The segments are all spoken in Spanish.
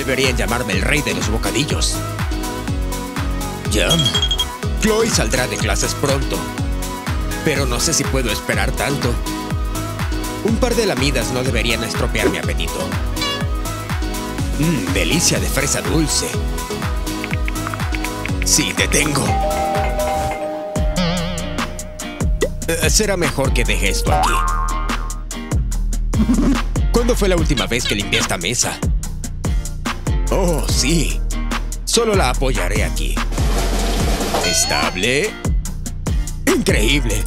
Deberían llamarme el rey de los bocadillos. Yum. Chloe saldrá de clases pronto. Pero no sé si puedo esperar tanto. Un par de lamidas no deberían estropear mi apetito. Delicia de fresa dulce. Sí, te tengo. Será mejor que deje esto aquí. ¿Cuándo fue la última vez que limpié esta mesa? Oh, sí. Solo la apoyaré aquí. Estable. Increíble.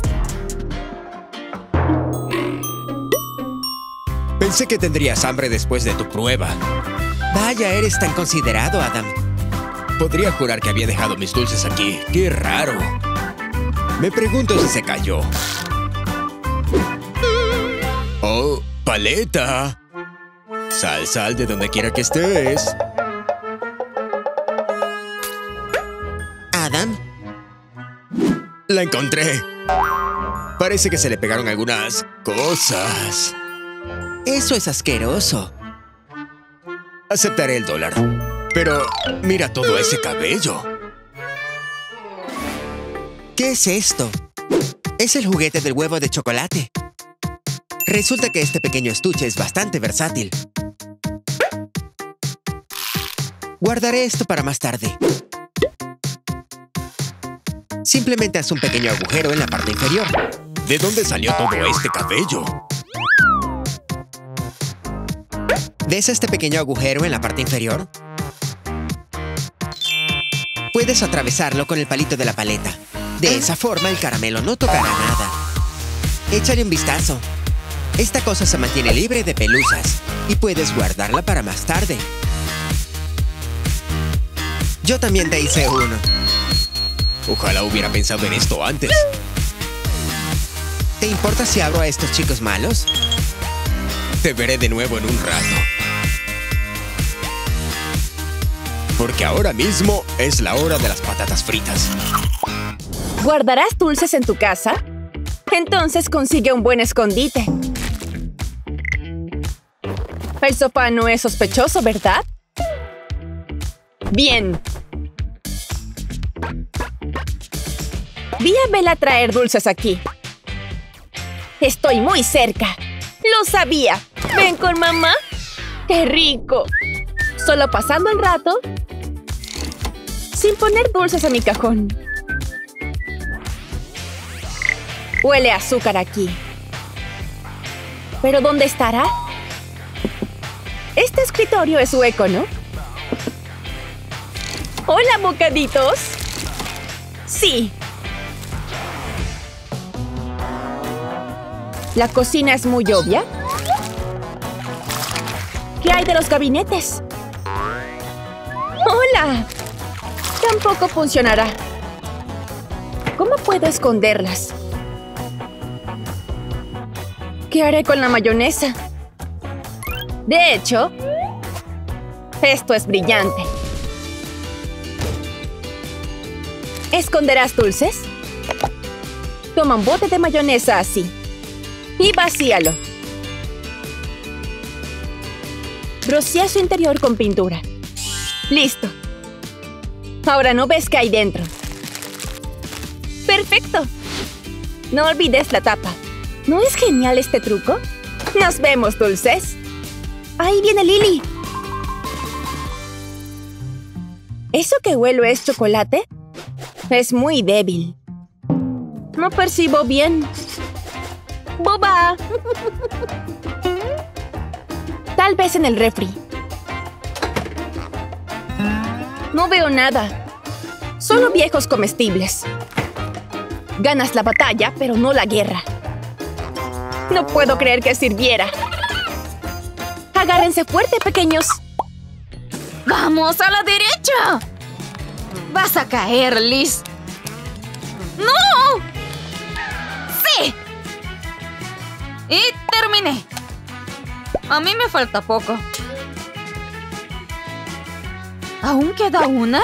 Pensé que tendrías hambre después de tu prueba. Vaya, eres tan considerado, Adam. Podría jurar que había dejado mis dulces aquí. ¡Qué raro! Me pregunto si se cayó. ¡Oh, paleta! Sal de donde quiera que estés. ¿Adam? La encontré. Parece que se le pegaron algunas cosas. Eso es asqueroso. Aceptaré el $1. Pero mira todo ese cabello. ¿Qué es esto? Es el juguete del huevo de chocolate. Resulta que este pequeño estuche es bastante versátil. Guardaré esto para más tarde. Simplemente haz un pequeño agujero en la parte inferior. ¿De dónde salió todo este cabello? ¿Ves este pequeño agujero en la parte inferior? Puedes atravesarlo con el palito de la paleta. De esa forma el caramelo no tocará nada. Échale un vistazo. Esta cosa se mantiene libre de pelusas y puedes guardarla para más tarde. Yo también te hice uno. Ojalá hubiera pensado en esto antes. ¿Te importa si abro a estos chicos malos? Te veré de nuevo en un rato. Porque ahora mismo es la hora de las patatas fritas. ¿Guardarás dulces en tu casa? Entonces consigue un buen escondite. El sofá no es sospechoso, ¿verdad? Bien. Vi a Bella traer dulces aquí. Estoy muy cerca. ¡Lo sabía! ¿Ven con mamá? ¡Qué rico! Solo pasando el rato, sin poner dulces a mi cajón. Huele a azúcar aquí. ¿Pero dónde estará? Este escritorio es hueco, ¿no? ¡Hola, bocaditos! Sí. ¿La cocina es muy obvia? ¿Qué hay de los gabinetes? ¡Hola! Tampoco funcionará. ¿Cómo puedo esconderlas? ¿Qué haré con la mayonesa? De hecho, esto es brillante. ¿Esconderás dulces? Toma un bote de mayonesa así y vacíalo. Rocía su interior con pintura. ¡Listo! Ahora no ves qué hay dentro. ¡Perfecto! No olvides la tapa. ¿No es genial este truco? ¡Nos vemos, dulces! ¡Ahí viene Lily! ¿Eso que huelo es chocolate? Es muy débil. No percibo bien. ¡Boba! Tal vez en el refri. No veo nada. Solo viejos comestibles. Ganas la batalla, pero no la guerra. No puedo creer que sirviera. Agárrense fuerte, pequeños. ¡Vamos, a la derecha! ¡Vas a caer, Liz! ¡No! ¡Sí! Y terminé. A mí me falta poco. ¿Aún queda una?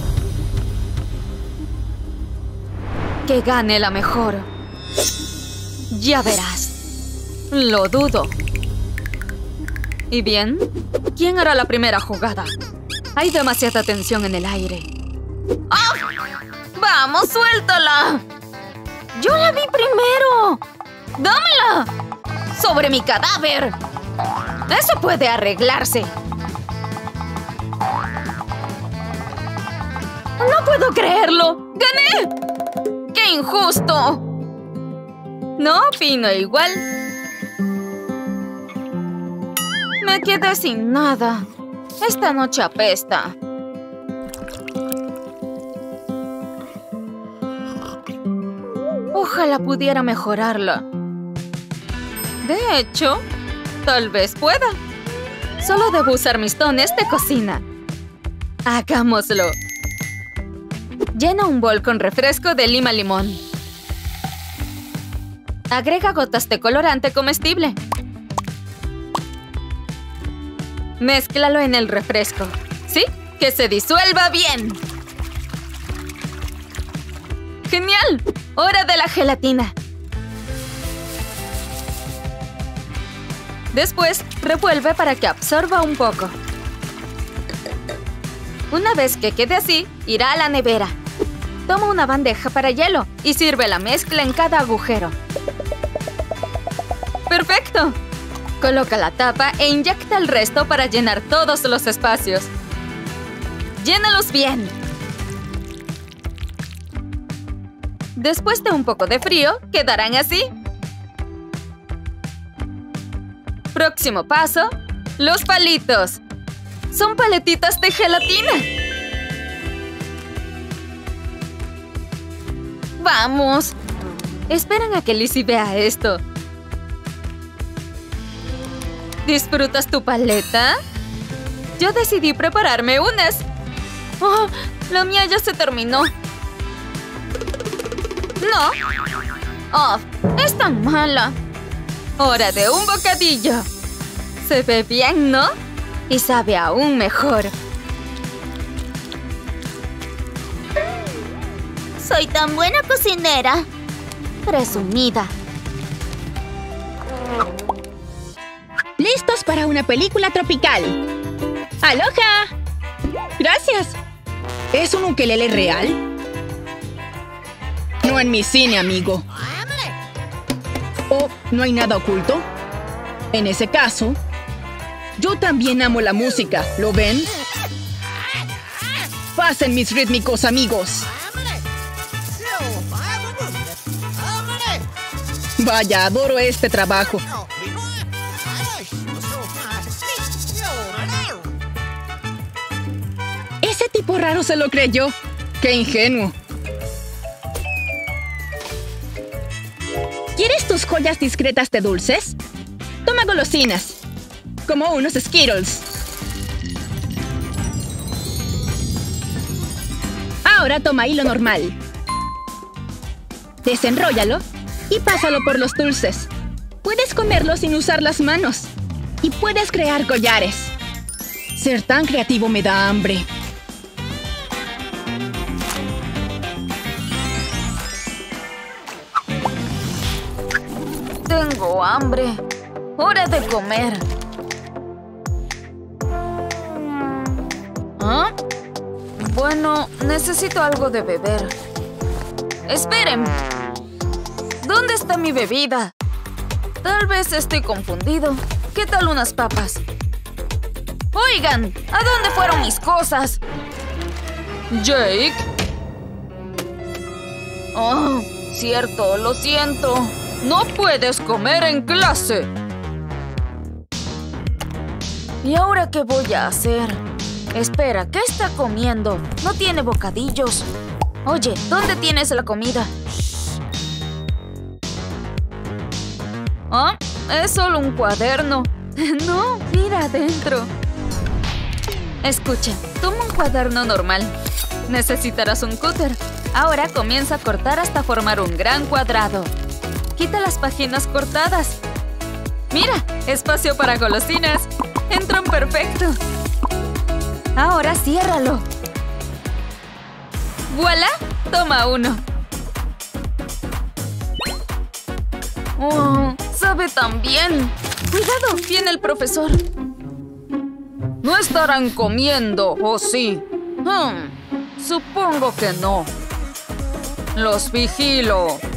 Que gane la mejor. Ya verás. Lo dudo. ¿Y bien? ¿Quién hará la primera jugada? Hay demasiada tensión en el aire. ¡Ah! ¡Vamos, suéltala! ¡Yo la vi primero! ¡Dámela! ¡Sobre mi cadáver! ¡Eso puede arreglarse! ¡No puedo creerlo! ¡Gané! ¡Qué injusto! No opino igual. Me quedé sin nada. Esta noche apesta. Ojalá pudiera mejorarla. De hecho, tal vez pueda. Solo debo usar mis dones de cocina. Hagámoslo. Llena un bol con refresco de lima limón. Agrega gotas de colorante comestible. Mézclalo en el refresco. ¿Sí? ¡Que se disuelva bien! ¡Genial! ¡Hora de la gelatina! Después, revuelve para que absorba un poco. Una vez que quede así, irá a la nevera. Toma una bandeja para hielo y sirve la mezcla en cada agujero. ¡Perfecto! Coloca la tapa e inyecta el resto para llenar todos los espacios. ¡Llénalos bien! Después de un poco de frío, quedarán así. Próximo paso, los palitos. Son paletitas de gelatina. ¡Vamos! Esperen a que Lizzie vea esto. ¿Disfrutas tu paleta? Yo decidí prepararme unas. ¡Oh! La mía ya se terminó. ¡No! ¡Oh! ¡Es tan mala! ¡Hora de un bocadillo! Se ve bien, ¿no? Y sabe aún mejor. Soy tan buena cocinera. Presumida. ¿Listos para una película tropical? ¡Aloha! ¡Gracias! ¿Es un ukelele real? No en mi cine, amigo. ¿O no hay nada oculto? En ese caso, yo también amo la música, ¿lo ven? Pasen mis rítmicos amigos. Vaya, adoro este trabajo. Ese tipo raro se lo creyó. ¡Qué ingenuo! ¿Quieres tus joyas discretas de dulces? Toma golosinas, como unos Skittles. Ahora toma hilo normal. Desenróllalo y pásalo por los dulces. Puedes comerlo sin usar las manos. Y puedes crear collares. Ser tan creativo me da hambre. Tengo hambre. ¡Hora de comer! ¿Ah? Bueno, necesito algo de beber. ¡Esperen! ¿Dónde está mi bebida? Tal vez estoy confundido. ¿Qué tal unas papas? ¡Oigan! ¿A dónde fueron mis cosas? ¿Jake? Oh, cierto, lo siento. ¡No puedes comer en clase! ¿Y ahora qué voy a hacer? Espera, ¿qué está comiendo? No tiene bocadillos. Oye, ¿dónde tienes la comida? ¿Ah? Es solo un cuaderno. No, mira adentro. Escucha, toma un cuaderno normal. Necesitarás un cúter. Ahora comienza a cortar hasta formar un gran cuadrado. Quita las páginas cortadas. Mira, espacio para golosinas. Entran perfecto. Ahora ciérralo. ¡Voilá! Toma uno. ¡Oh! ¡Sabe tan bien! ¡Cuidado! ¡Viene el profesor! No estarán comiendo, ¿o sí? Supongo que no. Los vigilo.